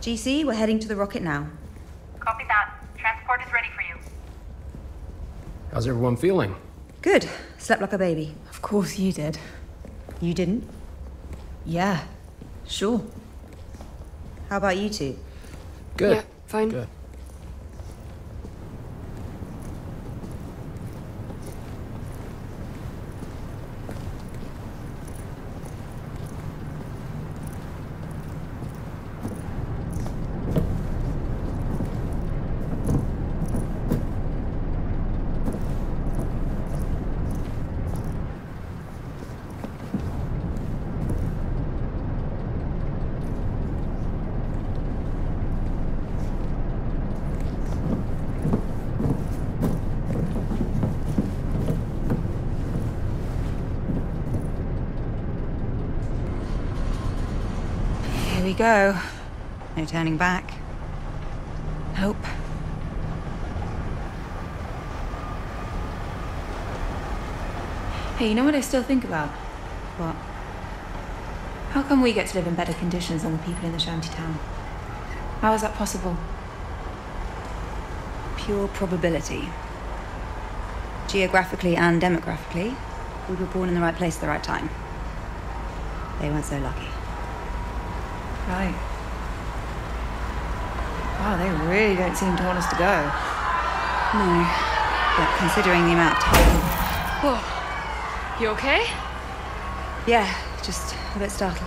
GC, we're heading to the rocket now. Copy that. Transport is ready for you. How's everyone feeling? Good. Slept like a baby. Of course you did. You didn't? Yeah, sure. How about you two? Good. Yeah, fine. Good. Here we go. No turning back. Nope. Hey, you know what I still think about? What? How come we get to live in better conditions than the people in the shantytown? How is that possible? Pure probability. Geographically and demographically, we were born in the right place at the right time. They weren't so lucky. Right. Wow, they really don't seem to want us to go. No. But considering the amount of time... Whoa. You okay? Yeah, just a bit startled.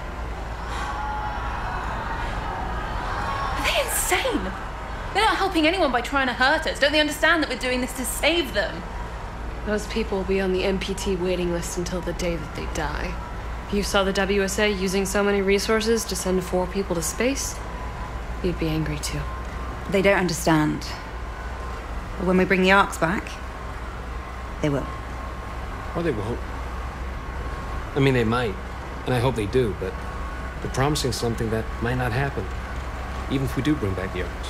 Are they insane? They're not helping anyone by trying to hurt us. Don't they understand that we're doing this to save them? Those people will be on the MPT waiting list until the day that they die. If you saw the WSA using so many resources to send 4 people to space, you'd be angry too. They don't understand. But when we bring the Arks back, they will. Or they won't. I mean, they might, and I hope they do, but they're promising something that might not happen, even if we do bring back the Arks.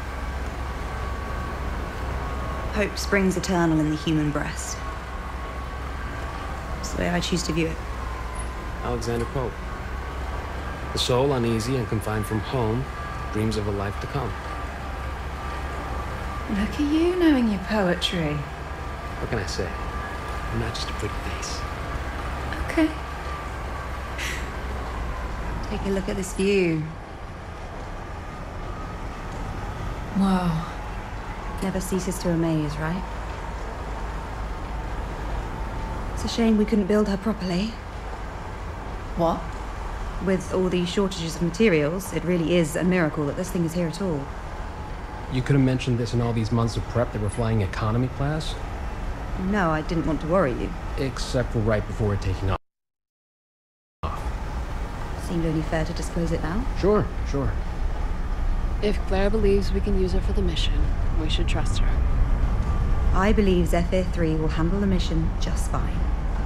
Hope springs eternal in the human breast. That's the way I choose to view it. Alexander Pope. The soul, uneasy and confined from home, dreams of a life to come. Look at you knowing your poetry. What can I say? I'm not just a pretty face. Okay. Take a look at this view. Wow. Never ceases to amaze, right? It's a shame we couldn't build her properly. What? With all these shortages of materials, it really is a miracle that this thing is here at all. You could have mentioned this in all these months of prep that we're flying economy class. No, I didn't want to worry you. Except for right before we're taking off. Seemed only fair to disclose it now. Sure. If Claire believes we can use her for the mission, we should trust her. I believe Zephyr 3 will handle the mission just fine.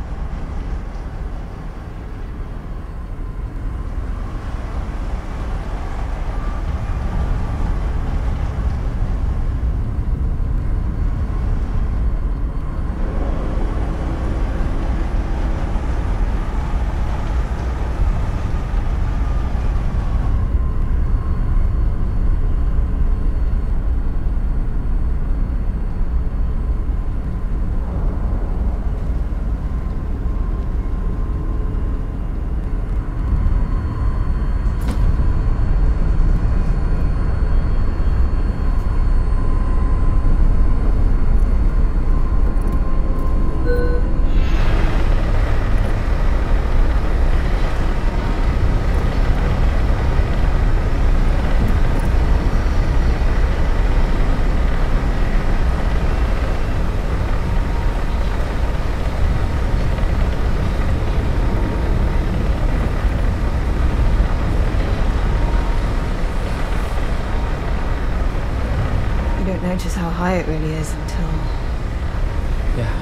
Notice how high it really is until... Yeah.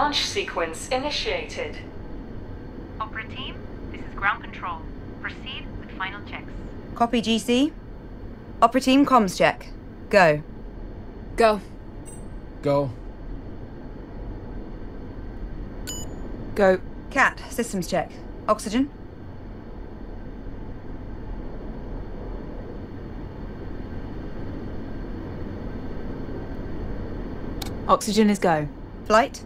Launch sequence initiated. Opera team, this is ground control. Proceed with final checks. Copy, GC. Opera team, comms check. Go. Go. Go. Go. Cat, systems check. Oxygen. Oxygen is go. Flight.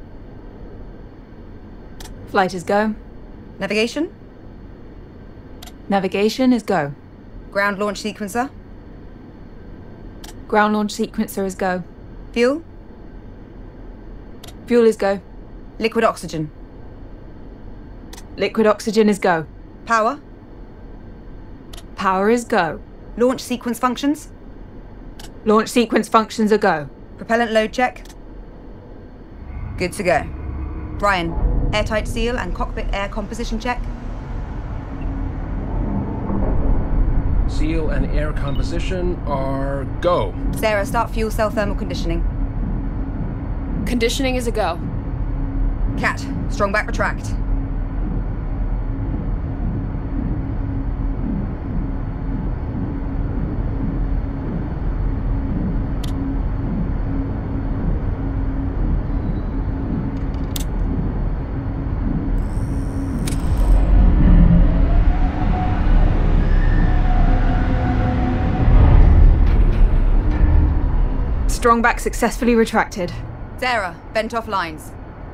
Flight is go. Navigation. Navigation is go. Ground launch sequencer. Ground launch sequencer is go. Fuel. Fuel is go. Liquid oxygen. Liquid oxygen is go. Power. Power is go. Launch sequence functions. Launch sequence functions are go. Propellant load check. Good to go. Brian, airtight seal and cockpit air composition check. Seal and air composition are go. Sarah, start fuel cell thermal conditioning. Conditioning is a go. Cat, strong back retract. Strong back successfully retracted. Sarah, vent off lines.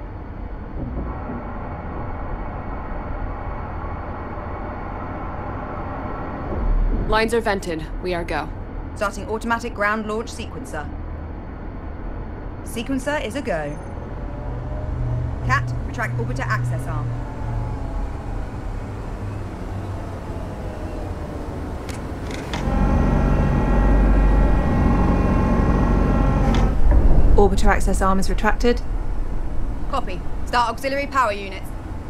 Lines are vented. We are go. Starting automatic ground launch sequencer. Sequencer is a go. Cat, retract orbiter access arm. Orbiter access arm is retracted. Copy. Start auxiliary power units.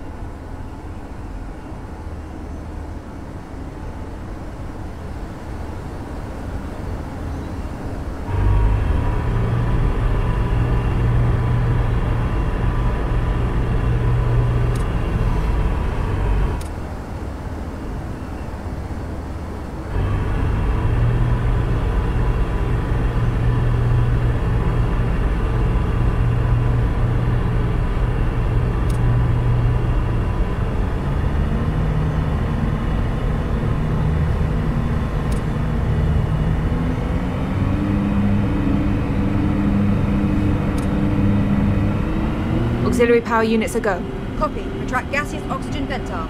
Auxiliary power units are go. Copy. Retract gaseous oxygen vent arm.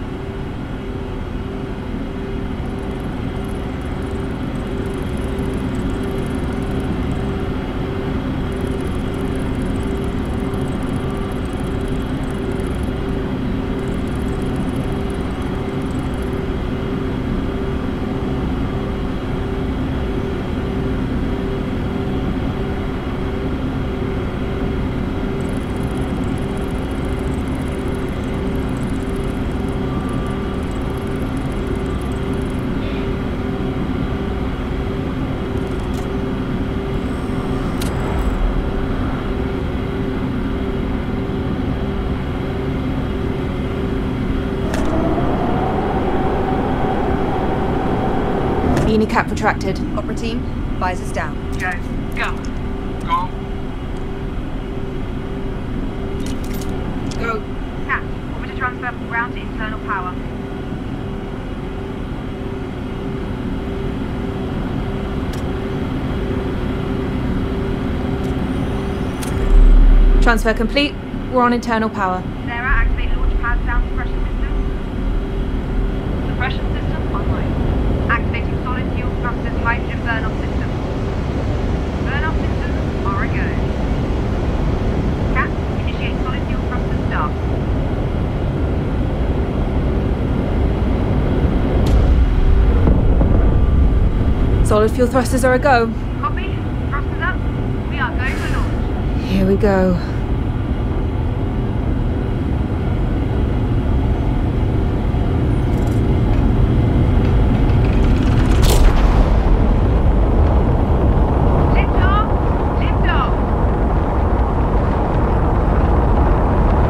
Unicap retracted. Opera team, visors down. Go. Go. Go. Go. Cat, orbiter transfer from ground to internal power. Transfer complete. We're on internal power. Sarah, activate launch pad sound suppression system. Suppression system online. Activating solid fuel thrusters hydrogen burn-off system. Burn-off systems are a go. Cat, initiate solid fuel thrusters start. Solid fuel thrusters are a go. Copy. Thrusters up. We are going for launch. Here we go. Lift off. Lift off.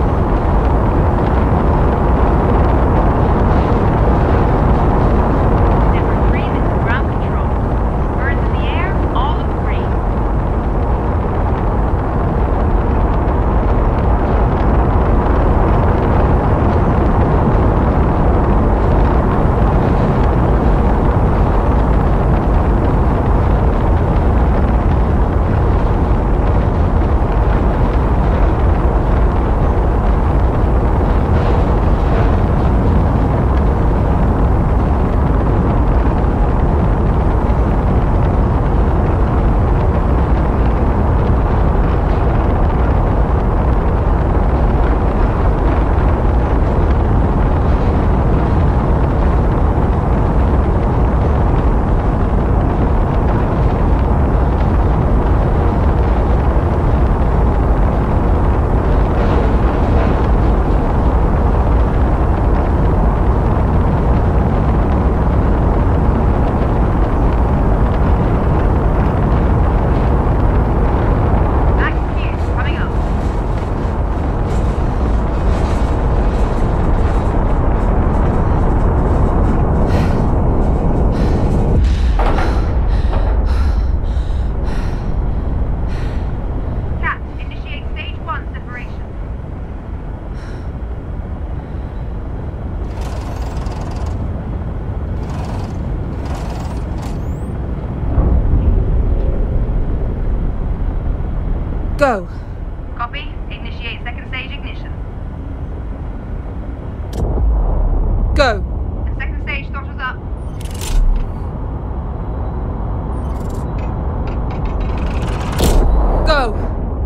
Go. Copy. Initiate second stage ignition. Go. The second stage throttles up. Go.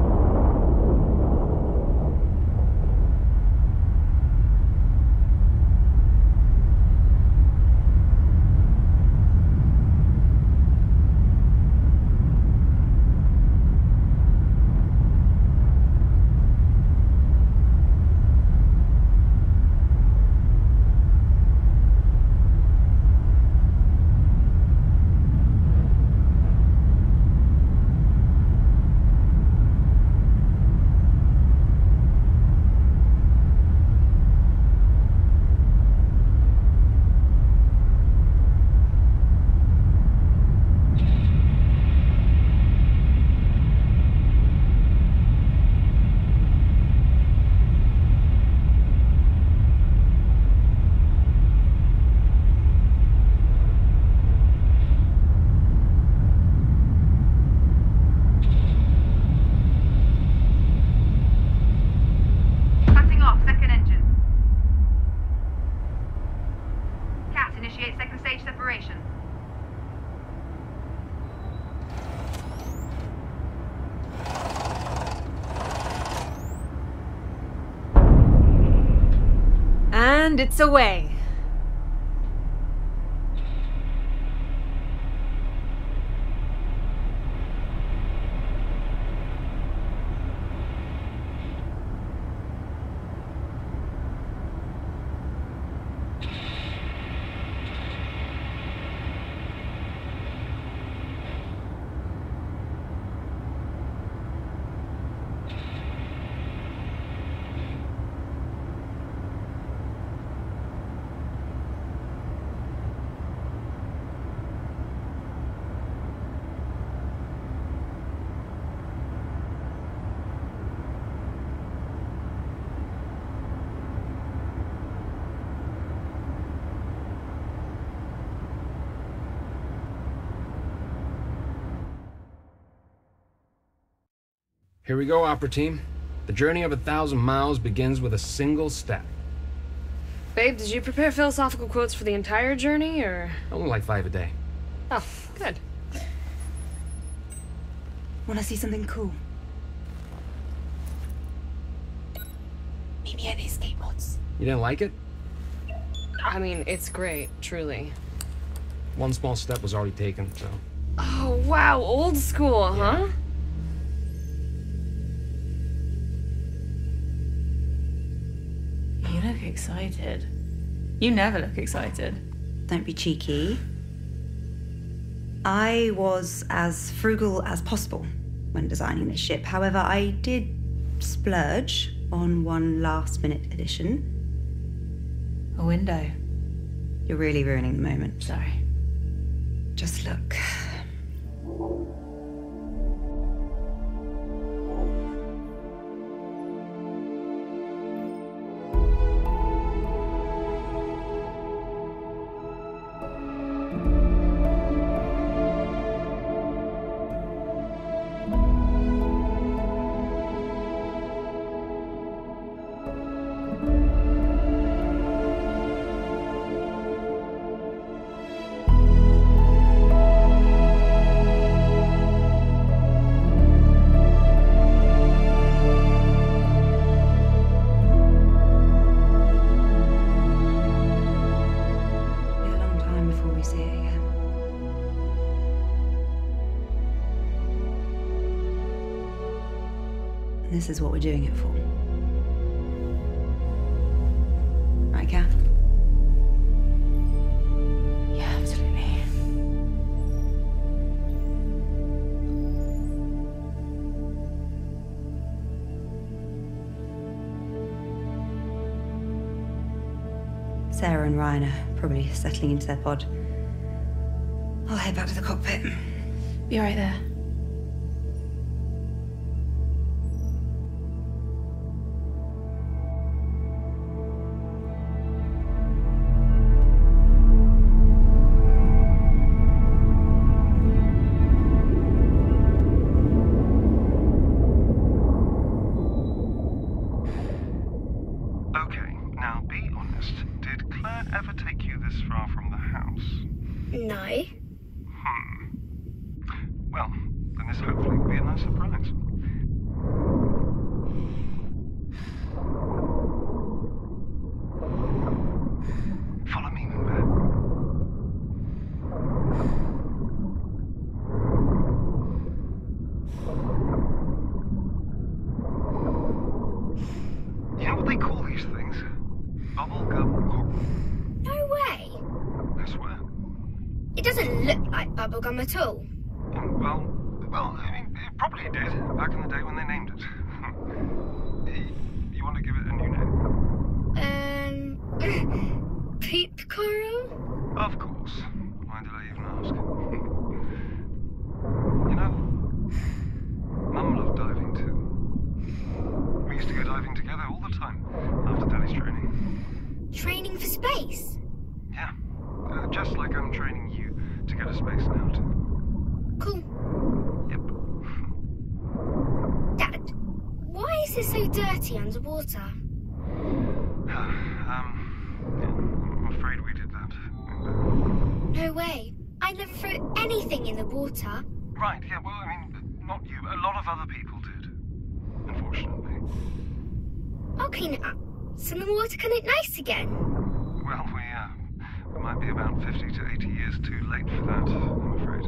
Cutting off second engine. Cat, initiate second stage separation. And it's away. Here we go, Opera Team. The journey of 1,000 miles begins with a single step. Babe, did you prepare philosophical quotes for the entire journey, or...? Only like 5 a day. Oh, good. Wanna see something cool? Meet me at these skateboards. You didn't like it? I mean, it's great, truly. One small step was already taken, so... Oh, wow, old school, huh? You look excited. You never look excited. Don't be cheeky. I was as frugal as possible when designing this ship. However, I did splurge on one last-minute addition. A window. You're really ruining the moment. Sorry. Just look. This is what we're doing it for. Right, Kath? Yeah, absolutely. Sarah and Ryan are probably settling into their pod. I'll head back to the cockpit. Be right there. bubblegum at all? Well, I mean, it probably did back in the day when they named it. You want to give it a new name? Poop coral? Of course. Why did I even ask? You know, Mum loved diving too. We used to go diving together all the time after Daddy's training. Training for space? Yeah. Just like I'm training you to go to space now too. Cool. Yep. Dad, why is it so dirty underwater? Yeah, I'm afraid we did that. No way. I never threw anything in the water. Right, yeah, well, I mean, not you. A lot of other people did. Unfortunately. I'll clean it up, so the water can look nice again. Well, we might be about 50 to 80 years too late for that, I'm afraid.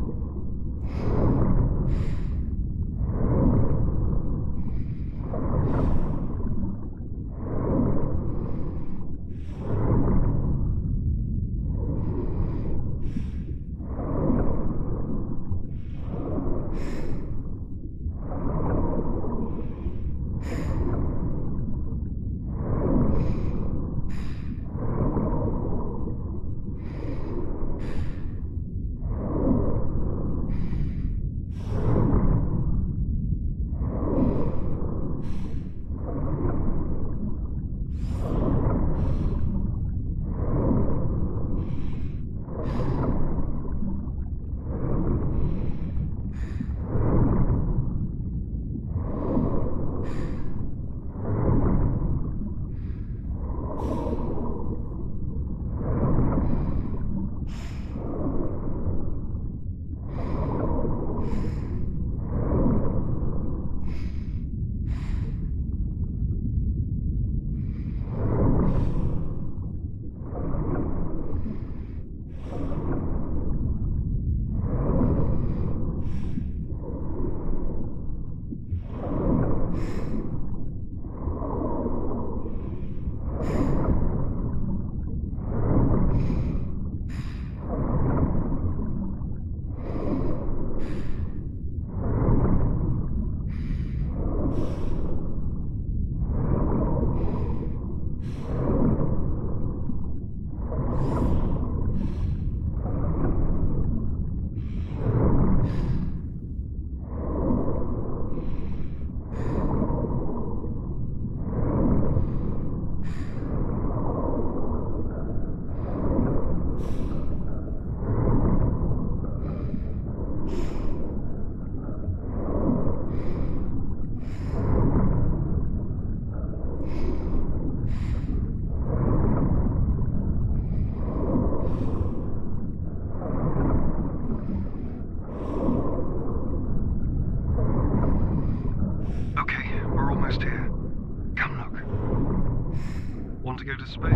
To go to space.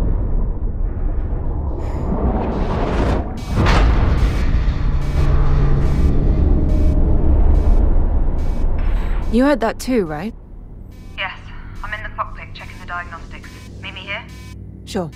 You heard that too, right? Yes, I'm in the cockpit checking the diagnostics. Meet me here? Sure.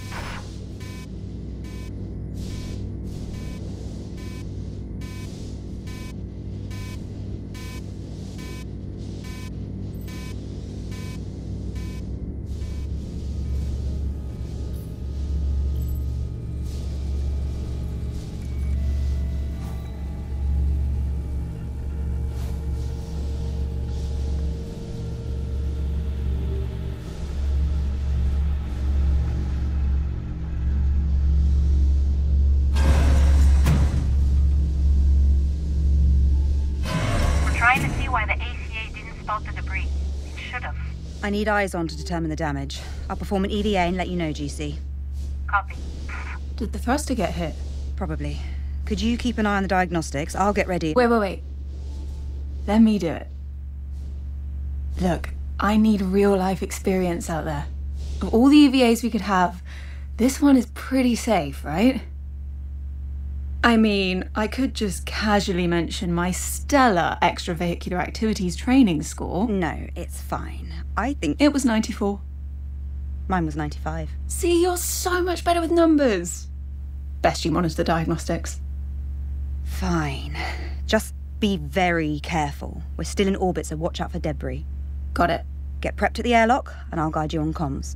I need eyes on to determine the damage. I'll perform an EVA and let you know, GC. Copy. Did the thruster get hit? Probably. Could you keep an eye on the diagnostics? I'll get ready. Wait. Let me do it. Look, I need real-life experience out there. Of all the EVAs we could have, this one is pretty safe, right? I mean, I could just casually mention my stellar extravehicular activities training score. No, it's fine. I think... It was 94. Mine was 95. See, you're so much better with numbers. Best you monitor the diagnostics. Fine. Just be very careful. We're still in orbit, so watch out for debris. Got it. Get prepped at the airlock, and I'll guide you on comms.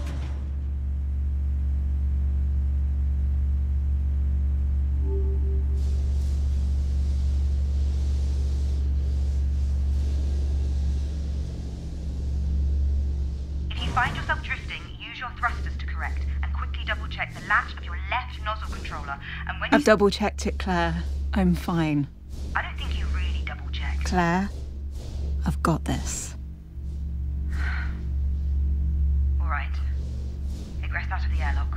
If you find yourself drifting, use your thrusters to correct, and quickly double-check the latch of your left nozzle controller, and when I've double-checked it, Claire. I'm fine. I don't think you really double-checked. Claire, I've got this. All right. Egress out of the airlock.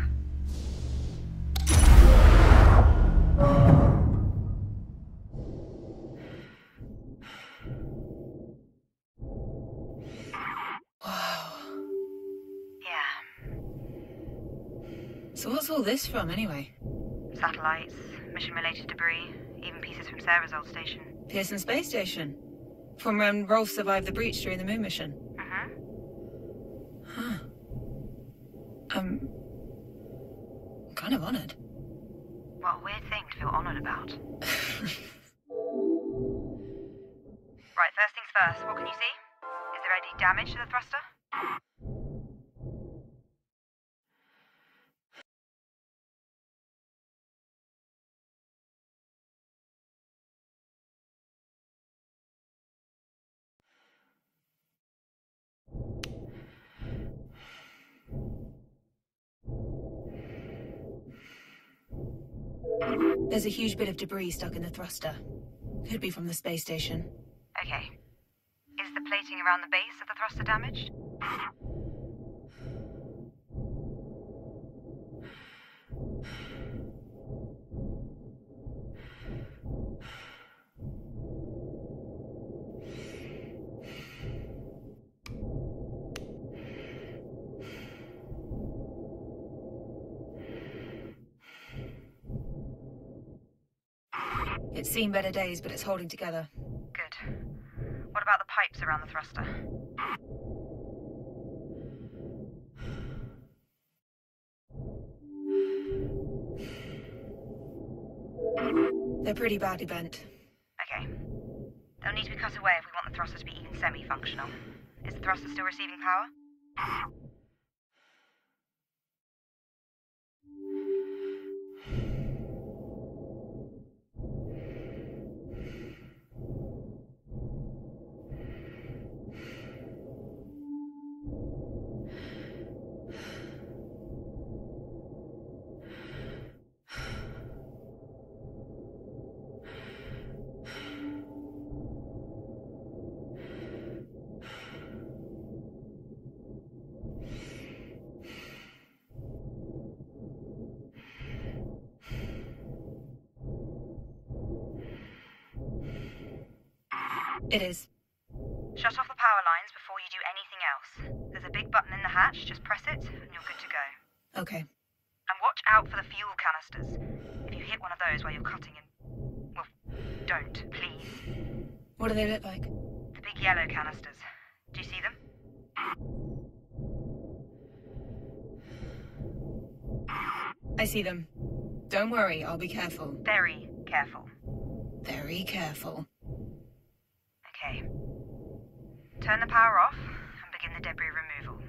So what's all this from, anyway? Satellites, mission-related debris, even pieces from Sarah's old station. Pearson Space Station. From when Rolf survived the breach during the moon mission. Huh. I'm kind of honored. What a weird thing to feel honored about. Right, first things first, what can you see? Is there any damage to the thruster? There's a huge bit of debris stuck in the thruster. Could be from the space station. Okay. Is the plating around the base of the thruster damaged? It's seen better days, but it's holding together. Good. What about the pipes around the thruster? They're pretty badly bent. Okay. They'll need to be cut away if we want the thruster to be even semi-functional. Is the thruster still receiving power? It is. Shut off the power lines before you do anything else. There's a big button in the hatch, just press it, and you're good to go. Okay. And watch out for the fuel canisters. If you hit one of those while you're cutting in... Well, don't, please. What do they look like? The big yellow canisters. Do you see them? I see them. Don't worry, I'll be careful. Very careful. Very careful. Okay. Turn the power off and begin the debris removal.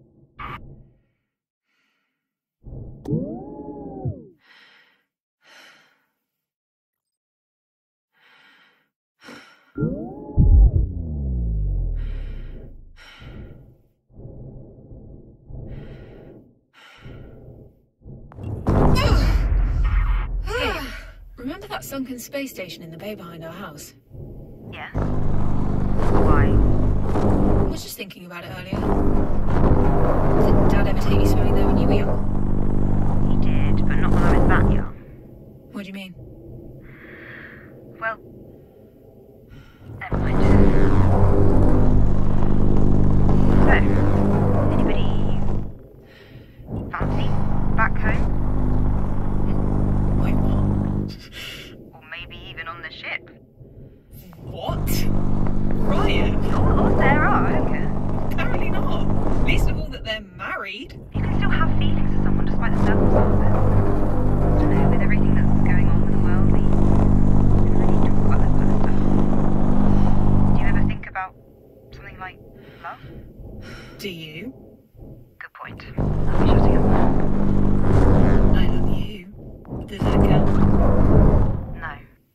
Remember that sunken space station in the bay behind our house? Yeah? Why? I was just thinking about it earlier. Did Dad ever take you swimming there when you were young? He did, but not when I was that young. What do you mean? Well... never mind. So, anybody... fancy back home? Wait, what? Or maybe even on the ship? What? Ryan? Oh, Sarah, okay. Apparently not. Least of all that they're married. You can still have feelings for someone despite the circumstances. I don't know, with everything that's going on with the world, something like love? Do you? Good point. I'll be shutting up. I love you. Does that count? No.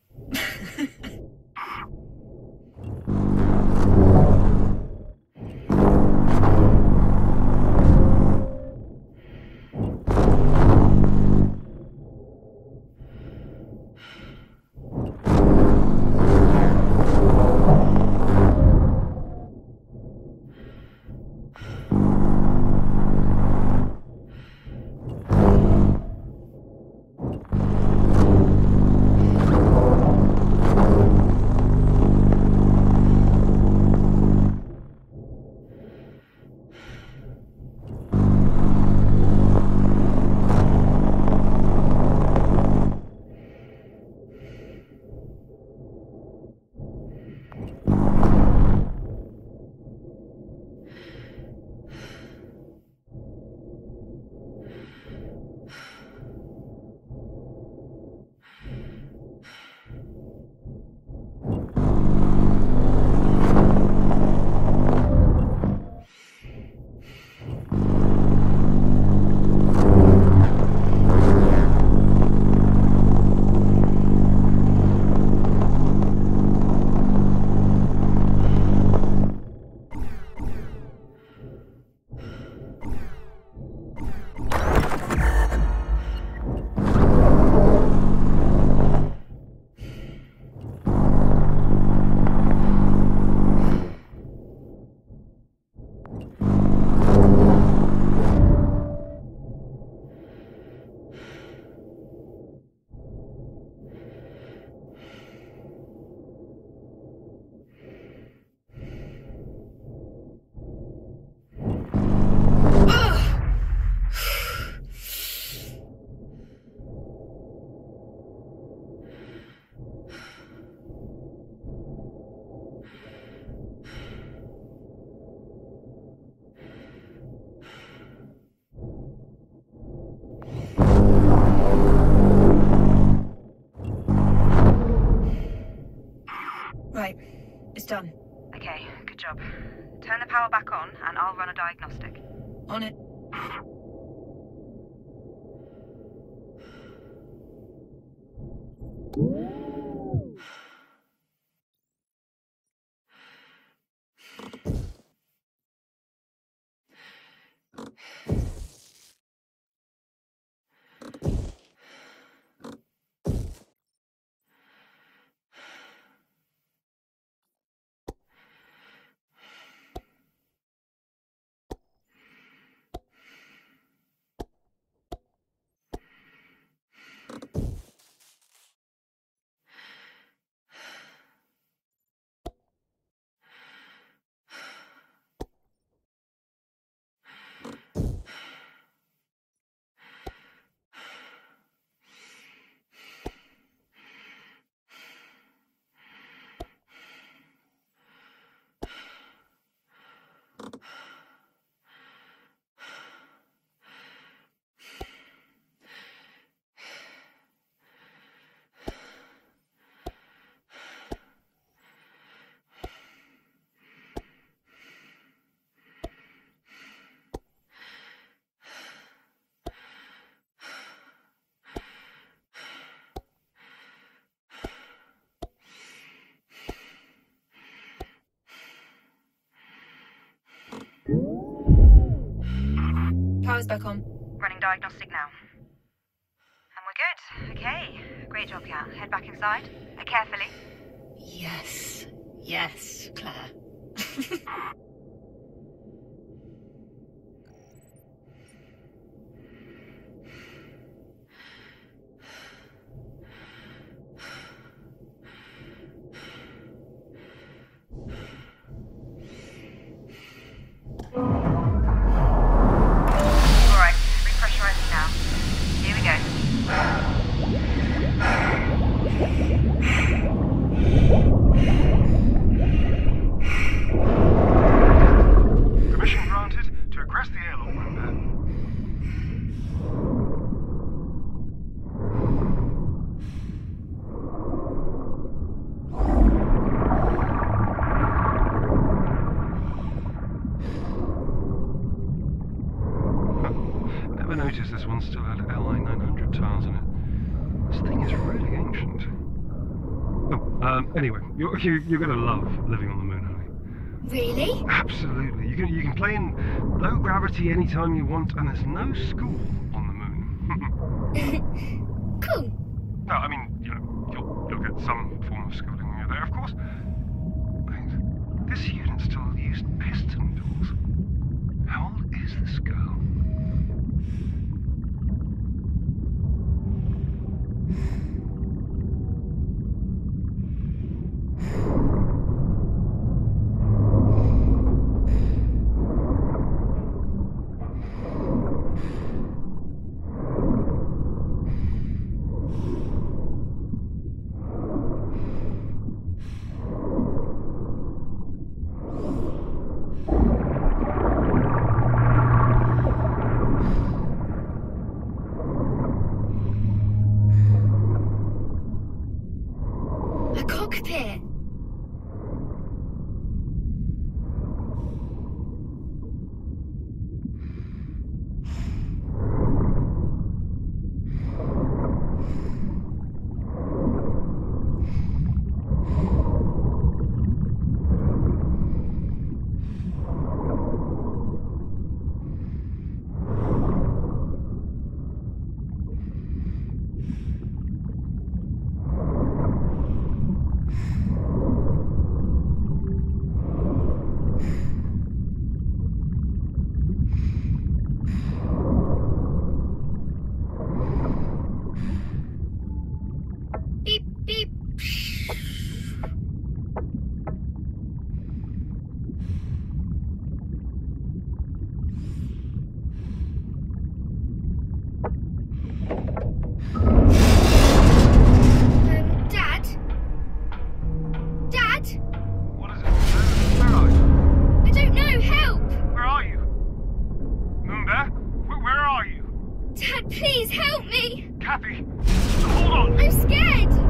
Right. It's done. Okay, good job. Turn the power back on and I'll run a diagnostic. On it. Power's back on. Running diagnostic now. And we're good. Okay. Great job, Kat. Head back inside. Carefully. Yes. Yes, Claire. Alright, repressurizing now. Here we go. noticed this one still had LI 900 tiles in it. This thing is really ancient. Oh, anyway, you're gonna love living on the moon, honey. Really? Absolutely. You can play in low gravity anytime you want, and there's no school on the moon. Cool. No, I mean, you'll get some form of schooling when you're there, of course. Wait, this unit still used piston doors. How old is this girl? A cockpit. Beep, beep. Dad? Dad? What is it? Where are you? I don't know, help! Where are you? Moonbear? Where are you? Dad, please help me! Kathy, hold on! I'm scared!